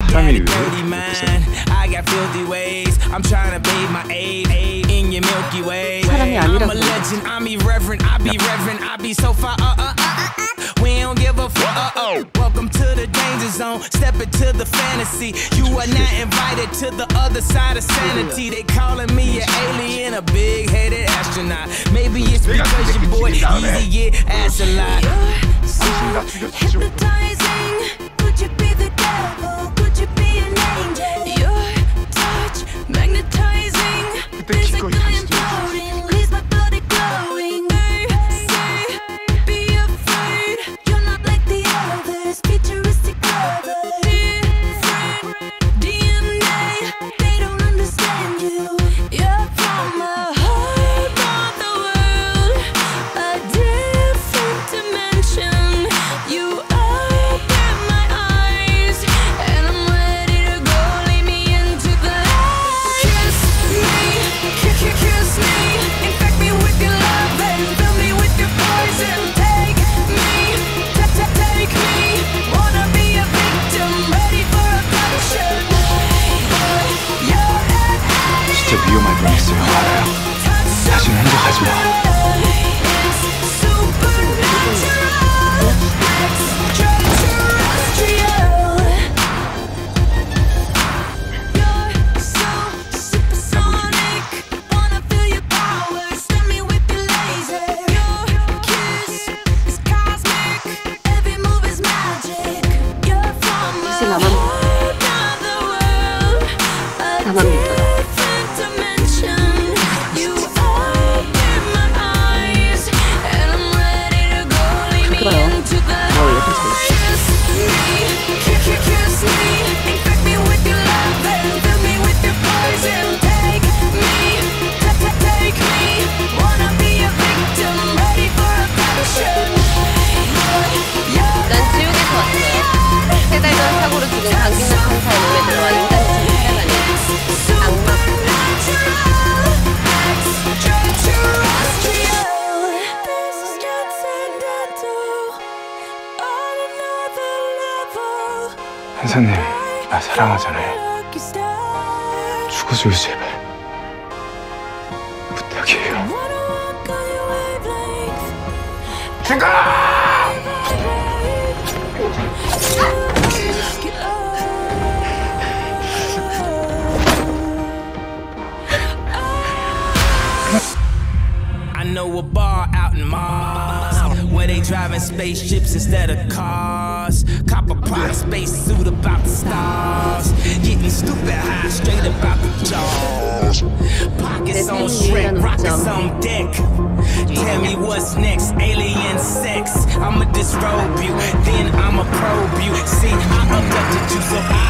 got a dirty mind, I got filthy ways. I'm trying to bathe my aid in your Milky Way. I'm a legend, I'm irreverent, I be reverent, I be so far. We don't give a fuck. Welcome to the danger zone. Step into the fantasy. You are not invited to the other side of sanity. They calling me an alien, a big-headed astronaut. Maybe it's because your boy easy get ass a lot. You're so hypnotizing. Could you be the devil? Could you be an angel? Your touch magnetizing. Physically imploding, leaves my body glowing. Be afraid. You're not like the others. Futuristic lovers. Different DNA. They don't understand you. You're from a whole other world, a different dimension. You open my eyes, and I'm ready to go. Lead me into the light. Kiss me, kiss me, infect me with your love and fill me with your poison. Take me, take me. Wanna be a victim, ready for a passion. You're an addict. 진짜 위험할 뻔했어요. 알아요. 다시는 행동하지 마. 나만 믿어요. 그래요. 원래 난 지옥에서 왔어요. 3달 전 사고로 죽은 강진남 형사의 몸에 들어와 인간처럼 살아가니 악마. 한사님, 나 사랑하잖아요. 죽어줘요, 제발. 부탁해요. 죽어! I know a bar out in Mars where they driving spaceships instead of cars. Cop a private space suit about the stars. Getting stupid high straight about the jaws. Pockets on Shrek, rockets on deck. Tell me what's next, alien sex. I'ma disrobe you, then I'ma probe you. See, I abducted you so I